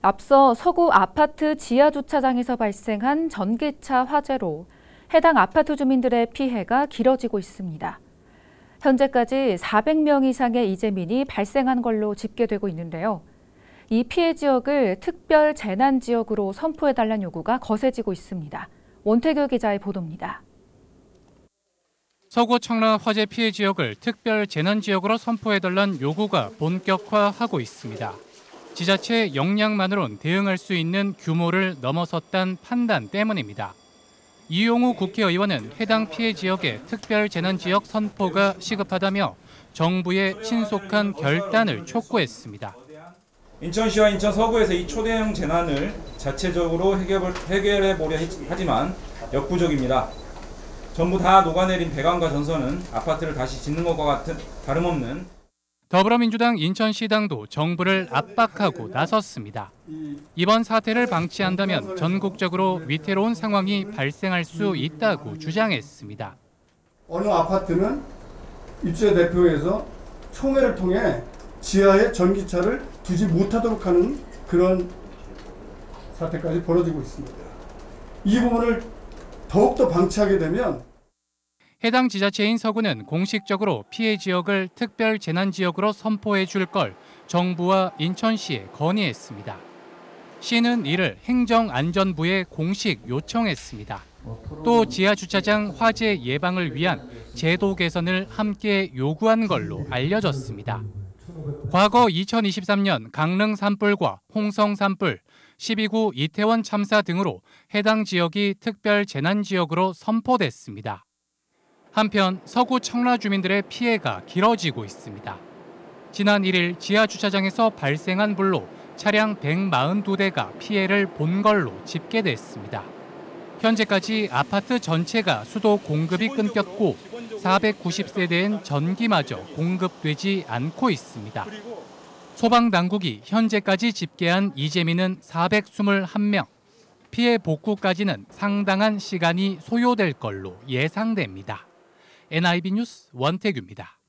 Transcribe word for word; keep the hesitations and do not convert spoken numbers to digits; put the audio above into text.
앞서 서구 아파트 지하주차장에서 발생한 전기차 화재로 해당 아파트 주민들의 피해가 길어지고 있습니다. 현재까지 사백 명 이상의 이재민이 발생한 걸로 집계되고 있는데요. 이 피해 지역을 특별 재난 지역으로 선포해달라는 요구가 거세지고 있습니다. 원태교 기자의 보도입니다. 서구 청라 화재 피해 지역을 특별 재난 지역으로 선포해달라는 요구가 본격화하고 있습니다. 지자체 역량만으론 대응할 수 있는 규모를 넘어섰다는 판단 때문입니다. 이용우 국회의원은 해당 피해 지역의 특별 재난 지역 선포가 시급하다며 정부의 신속한 결단을 촉구했습니다. 인천시와 인천 서구에서 이 초대형 재난을 자체적으로 해결해 보려 하지만 역부족입니다. 전부 다 녹아내린 배관과 전선은 아파트를 다시 짓는 것과 같은 다름없는. 더불어민주당 인천시당도 정부를 압박하고 나섰습니다. 이번 사태를 방치한다면 전국적으로 위태로운 상황이 발생할 수 있다고 주장했습니다. 어느 아파트는 입주자 대표에서 총회를 통해 지하에 전기차를 두지 못하도록 하는 그런 사태까지 벌어지고 있습니다. 이 부분을 더욱더 방치하게 되면 해당 지자체인 서구는 공식적으로 피해 지역을 특별 재난 지역으로 선포해 줄 걸 정부와 인천시에 건의했습니다. 시는 이를 행정안전부에 공식 요청했습니다. 또 지하주차장 화재 예방을 위한 제도 개선을 함께 요구한 걸로 알려졌습니다. 과거 이천이십삼 년 강릉 산불과 홍성 산불, 십이 구 이태원 참사 등으로 해당 지역이 특별 재난 지역으로 선포됐습니다. 한편 서구 청라 주민들의 피해가 길어지고 있습니다. 지난 일 일 지하주차장에서 발생한 불로 차량 백사십이 대가 피해를 본 걸로 집계됐습니다. 현재까지 아파트 전체가 수도 공급이 끊겼고 사백구십 세대엔 전기마저 공급되지 않고 있습니다. 소방당국이 현재까지 집계한 이재민은 사백이십일 명, 피해 복구까지는 상당한 시간이 소요될 걸로 예상됩니다. 엔아이비 뉴스 원태규입니다.